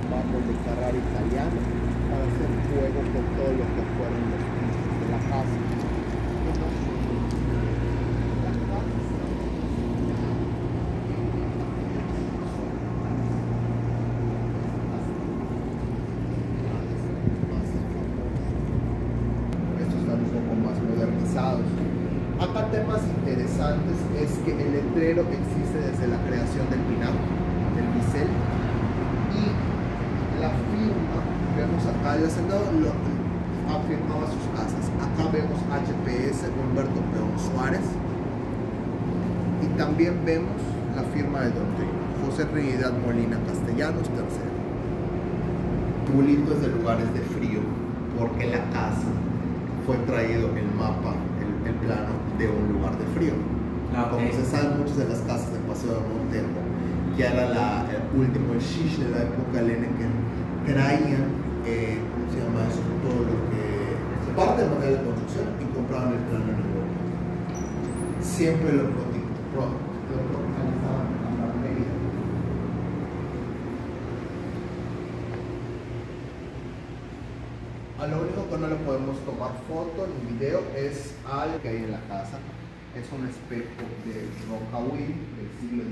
mármol de Carrara italiano para hacer juego con todo lo que fueron los pisos de la casa. Estos están un poco más modernizados. Acá temas interesantes es que el letrero existe desde la creación del Pinar, del bisel, y la firma, vemos acá, el hacendado afirmaba sus casas. Acá vemos HPS, Humberto Peón Suárez, y también vemos la firma de Don Trino, José Trinidad Molina Castellanos III. Bulito es de lugares de frío, porque la casa fue traído el mapa, el plano de un lugar de frío. Como se sabe, muchas de las casas de Paseo de Montermo, que era el último shish de la época helena, que traían, ¿cómo se llama eso? Todo lo que parte del material de construcción y compraban el plano en Europa. Siempre lo localizaban a la Mérida. A lo único que no le podemos tomar foto ni video es al que hay en la casa. Es un espejo de Rocahuil del siglo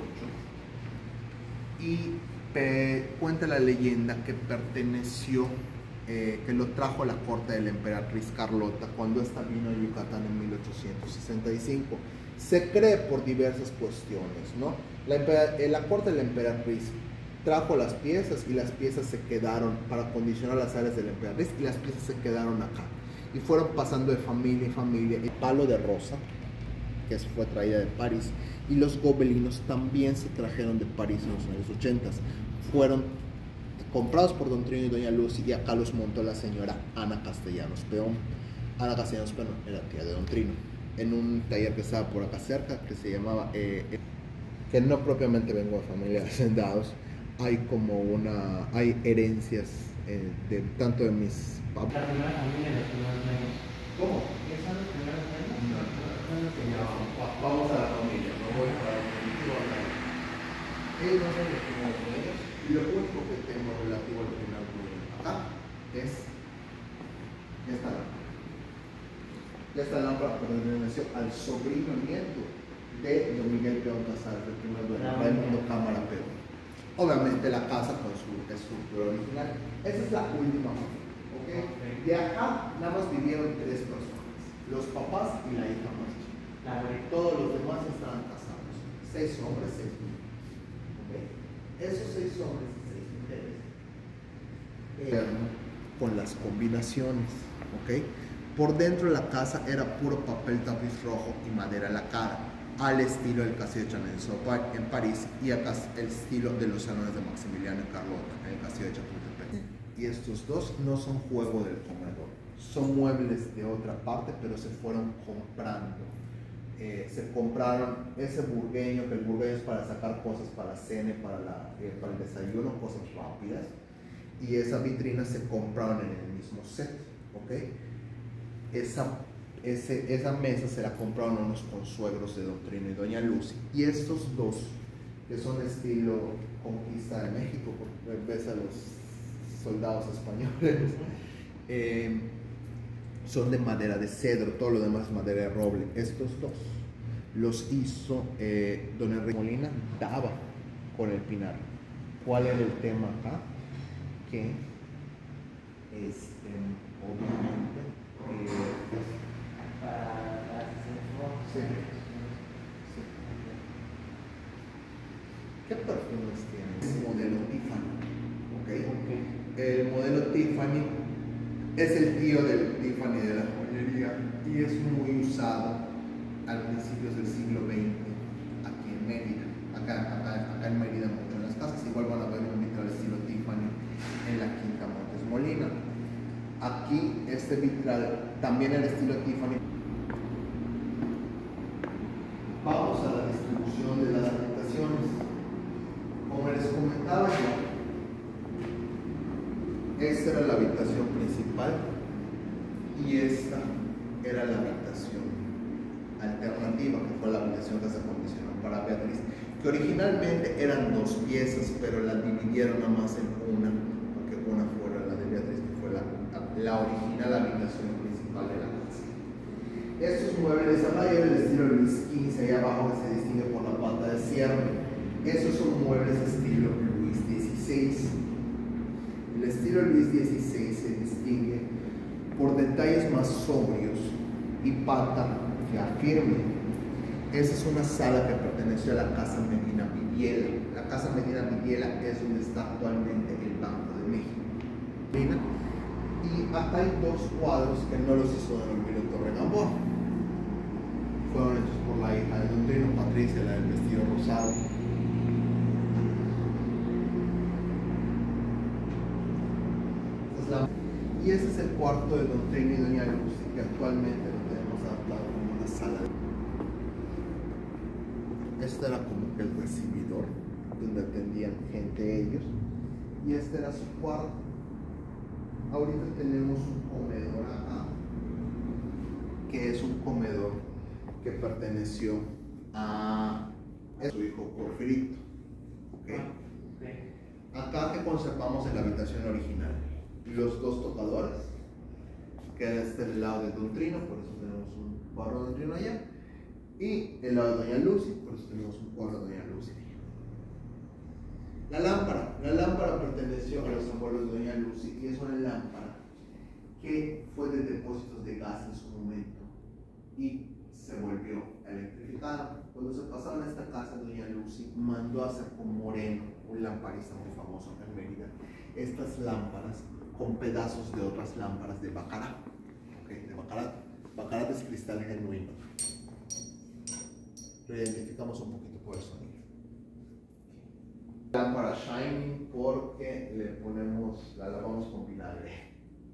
XVIII y cuenta la leyenda que perteneció, que lo trajo a la corte de la emperatriz Carlota cuando ésta vino a Yucatán en 1865. Se cree por diversas cuestiones, ¿no? La corte de la emperatriz trajo las piezas y las piezas se quedaron para acondicionar las áreas de la emperatriz y las piezas se quedaron acá y fueron pasando de familia en familia. El palo de rosa, que fue traída de París, y los gobelinos también se trajeron de París en los años 80. Fueron comprados por Don Trino y Doña Lucy y acá los montó la señora Ana Castellanos Peón. Ana Castellanos Peón era tía de Don Trino, en un taller que estaba por acá cerca que se llamaba, que no propiamente vengo de familia de hacendados, hay como hay herencias de tanto de mis papás. La primera familia de los primeros medios. ¿Cómo? ¿Qué son los primeros medios? Vamos a la familia, no voy para ellos no son los primeros medios, y lo único que tengo relativo a los primeros medios acá es esta lámpara. Esta lámpara perteneció al sobrino nieto de Don Miguel Peón Casares, el primer dueño, Raimundo Cámara Peón. Obviamente la casa con su estructura original. Esa es la última familia, ¿okay? De acá nada más vivieron 3 personas, los papás y la hija más chica. Todos los demás estaban casados, 6 hombres, 6 mujeres. ¿Okay? Esos 6 hombres y 6 mujeres eran con las combinaciones, ¿okay? Por dentro de la casa era puro papel tapiz rojo y madera lacada, al estilo del castillo de Chanel en París, y acá el estilo de los salones de Maximiliano y Carlota en el castillo de Chapultepec. Y estos dos no son juego del comedor, son muebles de otra parte, pero se fueron comprando. Se compraron ese burgueño, que el burgueño es para sacar cosas para la cena, para el desayuno, cosas rápidas, y esas vitrinas se compraron en el mismo set, ¿ok? Esa mesa se la compraron unos consuegros de Don Trino y Doña Lucy, y estos dos, que son estilo conquista de México, porque ves a los soldados españoles, son de madera de cedro, todo lo demás es madera de roble. Estos dos los hizo Don Enrique Molina, daba con el Pinar. ¿Cuál era el tema acá? Que obviamente sí. ¿Qué perfumes tiene? Es el modelo Tiffany, ¿ok? El modelo Tiffany es el tío del Tiffany de la joyería y es muy usado a principios del siglo XX aquí en Mérida. Acá en Mérida mucho en las casas. Igual van a ver un vitral estilo Tiffany en la Quinta Montes Molina. Aquí este vitral también el estilo Tiffany. Vamos a la distribución de las habitaciones. Como les comentaba yo, esta era la habitación principal y esta era la habitación alternativa, que fue la habitación que se acondicionó para Beatriz. que originalmente eran dos piezas, pero las dividieron nada más en una, porque una fuera la de Beatriz, que fue la original habitación principal de la casa. Estos muebles, a mayor del estilo Luis XV, ahí abajo que se distingue por la pata de cierre, esos son muebles estilo Luis XVI. El estilo Luis XVI se distingue por detalles más sobrios y pata ya firme. Esa es una sala que perteneció a la Casa Medina Vidiela. La Casa Medina Vidiela es donde está actualmente el Banco de México. Y acá hay dos cuadros que no los hizo don Emilio Torre-Gamboa. Fueron hechos por la hija de don Trino, Patricia, la del vestido rosado. Y ese es el cuarto de don Trino y doña Lucy, que actualmente lo tenemos adaptado como una sala. Este era como que el recibidor, donde atendían gente ellos, y este era su cuarto. Ahorita tenemos un comedor acá, que es un comedor que perteneció a su hijo Porfirito. ¿Okay? Acá que conservamos en la habitación original, los dos tocadores, que es del lado de don Trino, por eso tenemos un cuadro de don Trino allá, y el lado de doña Lucy, por eso tenemos un cuadro de doña Lucy. La lámpara perteneció a los abuelos de doña Lucy y es una lámpara que fue de depósitos de gas en su momento y se volvió electrificada. Cuando se pasaba en esta casa, doña Lucy mandó a hacer con Moreno, un lamparista muy famoso en Mérida, estas lámparas con pedazos de otras lámparas de Baccarat. ¿Okay? De Baccarat. Baccarat es cristal genuino. Lo identificamos un poquito por el sonido. Lámpara Shining porque le ponemos, la lavamos con vinagre.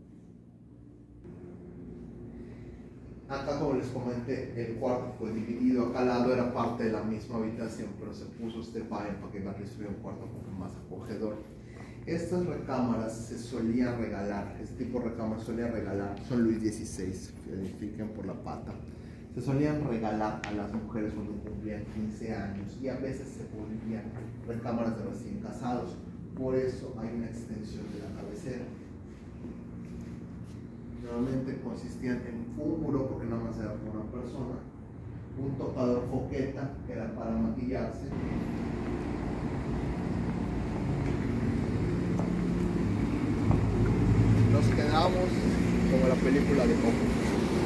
Acá, como les comenté, el cuarto fue dividido. Acá al lado era parte de la misma habitación, pero se puso este baño para que Beatriz tuviera un cuarto un poco más acogedor. Estas recámaras se solían regalar, este tipo de recámaras se solían regalar, son Luis XVI, se identifican por la pata. Se solían regalar a las mujeres cuando cumplían 15 años y a veces se volvían recámaras de recién casados. Por eso hay una extensión de la cabecera. Normalmente consistían en un buró, porque nada más era por una persona, un tocador foqueta, que era para maquillarse. Nos quedamos como la película de Coco.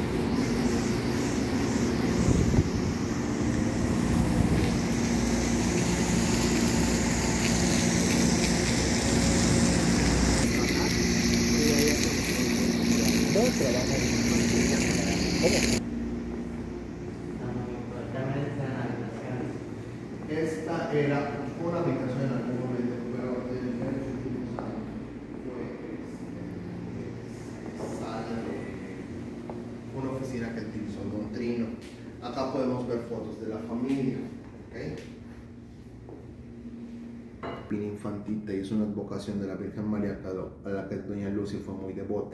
Esta era una habitación en algún momento, pero en los últimos años fue sala de una oficina que utilizó don Trino. Acá podemos ver fotos de la familia. ¿Okay? Pina infantita, y es una advocación de la Virgen María a la que doña Lucy fue muy devota.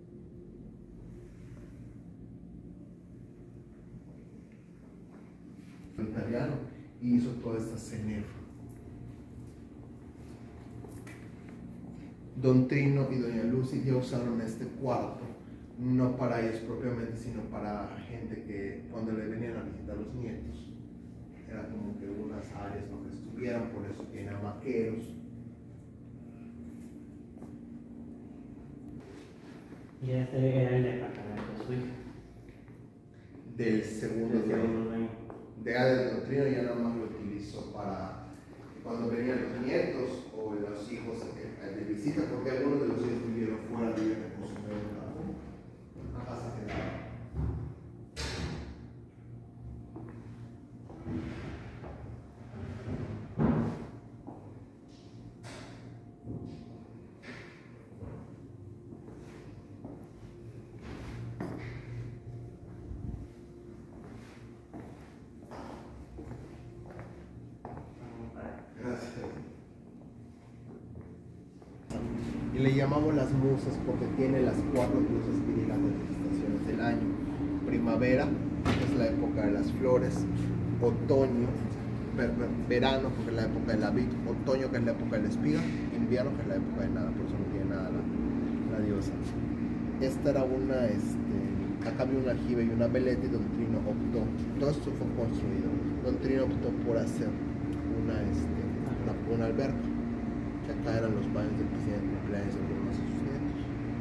Italiano, y hizo toda esta cenefa. Don Trino y doña Lucy ya usaron este cuarto, no para ellos propiamente, sino para gente que cuando le venían a visitar los nietos, era como que unas áreas donde estuvieran, por eso tiene hamaqueros. Y este era el departamento de su hija. Del segundo dueño. De Don Trino ya nada más lo utilizó para cuando venían los nietos o los hijos de visita, porque algunos de los hijos vivieron fuera, vivían en consumidor de una casa quedada. Y le llamamos las musas porque tiene las 4 luces que llegan de las estaciones del año. Primavera, que es la época de las flores. Otoño, verano, porque es la época de la vid, otoño, que es la época de la espiga, invierno, que es la época de nada, por eso no tiene nada la diosa. Esta era acá había un aljibe y una veleta, y Don Trino optó, todo esto fue construido, Don Trino optó por hacer una alberca, que acá eran los baños del presidente, cumpleaños de algunos de sus nietos.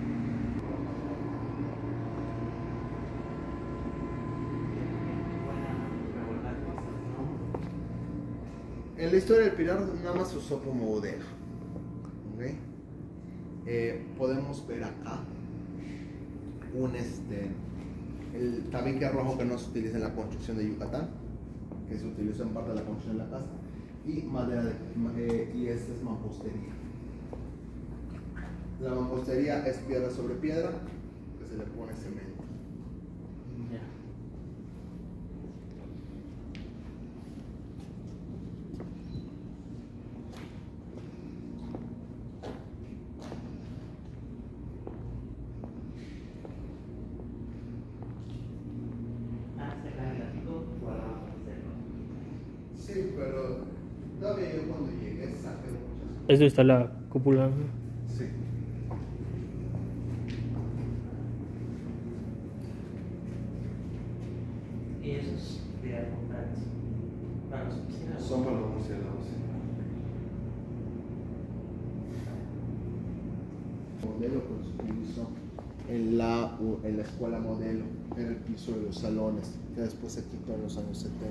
En la historia del Pilar nada más se usó como bodega. ¿Okay? Podemos ver acá el tabique rojo que no se utiliza en la construcción de Yucatán, que se utilizó en parte de la construcción de la casa, y madera y esta es mampostería. La mampostería es piedra sobre piedra que se le pone cemento. Ya. Sí, pero todavía yo cuando llegué saqué muchas cosas. Esto está la cúpula. Sí. Y esos de alfombras para los piscinas. Son para los murciélagos, sí. Modelo que se utilizó en la escuela modelo, era el piso de los salones, que después se quitó en los años 70.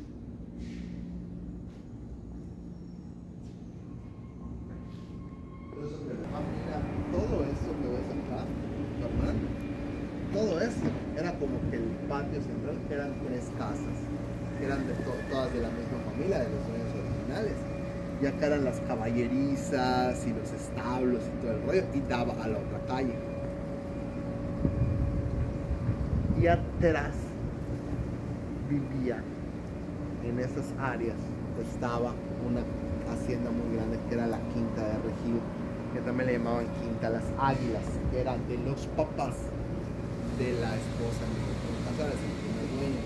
Todo esto que ves acá, Fernando, todo esto era como que el patio central, que eran 3 casas, que eran todas de la misma familia, de los dueños originales. Y acá eran las caballerizas y los establos y todo el rollo, y daba a la otra calle. Y atrás vivía, en esas áreas, estaba una hacienda muy grande que era la Quinta de Regil, que también le llamaban Quinta Las Águilas, que eran de los papás de la esposa de Miguel Casares, el primer dueño.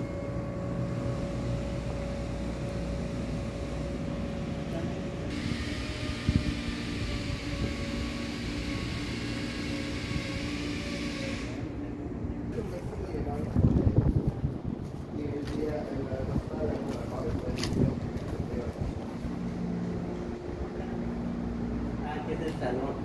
Aquí es el salón.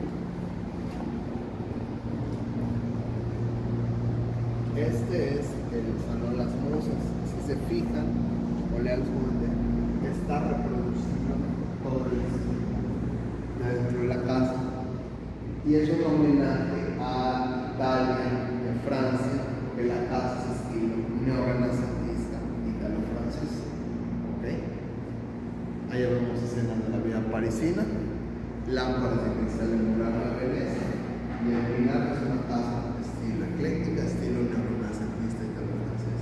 Este es el salón Las Musas. Si se fijan, o lean su mente, está reproducido todo dentro de la casa. Y es un homenaje a Italia, de Francia, que la casa es estilo neorrenacentista italo-francés. ¿Okay? Ahí vemos escenas de la vida parisina, lámparas de cristal de Murano de Venecia, y el Pilar es una casa estilo ecléctica, estilo neorrenacentista italo-francés.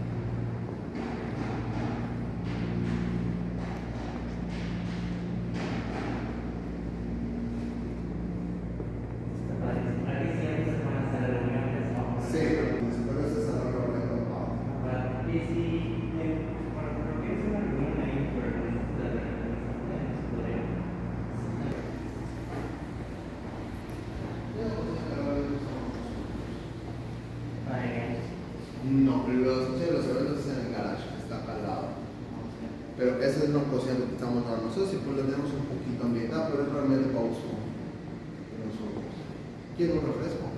Sí, pero ese es el valor de papá. Y si, para lo que es una reunión ahí por No, los eventos es en el garage, que está acá al lado. Pero ese es una cocina que estamos dando nosotros, y pues le tenemos un poquito ambientado, pero es realmente para uso de nosotros. ¿Quiere un refresco?